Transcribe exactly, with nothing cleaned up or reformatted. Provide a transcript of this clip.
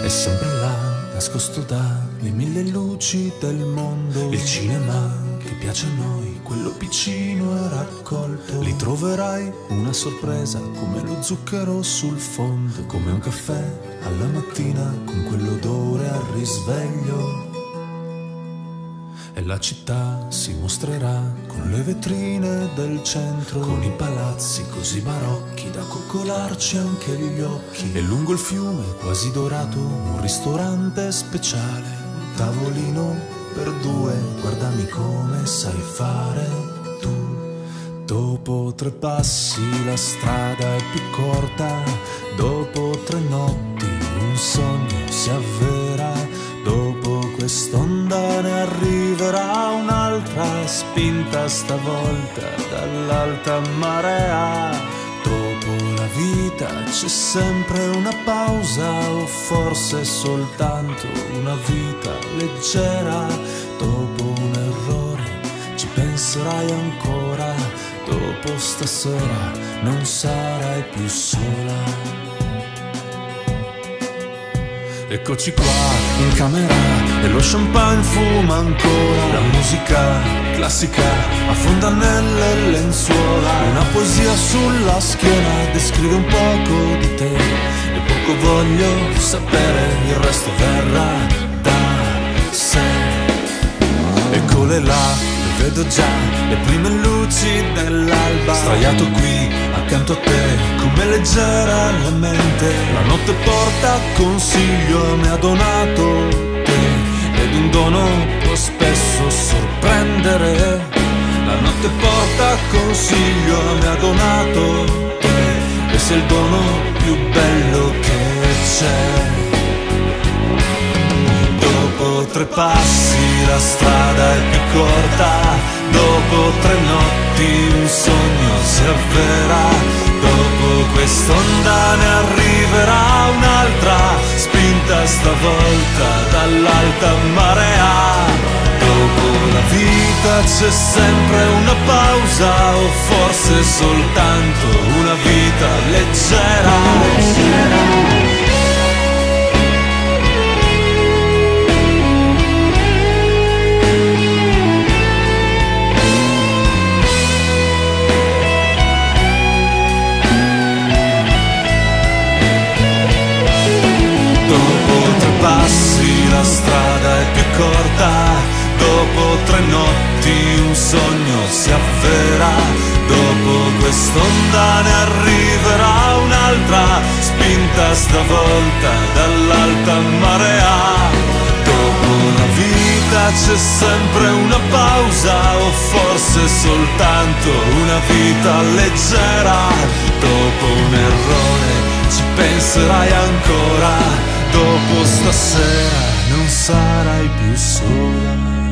è sempre là, nascosto dalle mille luci del mondo. Il cinema che piace a noi, quello piccino e raccolto. Lì troverai una sorpresa come lo zucchero sul fondo, come un caffè alla mattina con quell'odore al risveglio. E la città si mostrerà con le vetrine del centro, con i palazzi così barocchi da coccolarci anche gli occhi. E lungo il fiume quasi dorato un ristorante speciale, un tavolino per due, guardami come sai fare tu. Dopo tre passi la strada è più corta, dopo tre notti un sogno si avvera. Dopo quest'onda ne arriverà un'altra, spinta stavolta dall'alta marea. Dopo la vita c'è sempre una pausa, o forse soltanto una vita leggera. Dopo un errore ci penserai ancora, dopo stasera non sarai più sola. Eccoci qua in camera e lo champagne fuma ancora. La musica classica affonda nelle lenzuola. Una poesia sulla schiena descrive un poco di te, e poco voglio sapere, il resto verrà da sé. Eccole là, le vedo già, le prime luci dell'alba. Sdraiato qui accanto a te, come leggera la mente. La notte porta consiglio, mi ha donato te, ed un dono può spesso sorprendere. La notte porta consiglio, mi ha donato te, e sei il dono più bello che c'è. Dopo tre passi la strada è più corta, dopo tre notti un sogno si avvera. Dopo quest'onda ne arriverà un'altra, spinta stavolta dall'alta marea. Dopo la vita c'è sempre una pausa, o forse soltanto una vita leggera. Passi la strada è più corta, dopo tre notti un sogno si avvera. Dopo quest'onda ne arriverà un'altra, spinta stavolta dall'alta marea. Dopo la vita c'è sempre una pausa, o forse soltanto una vita leggera. Dopo un errore ci penserai ancora, dopo stasera non sarai più sola.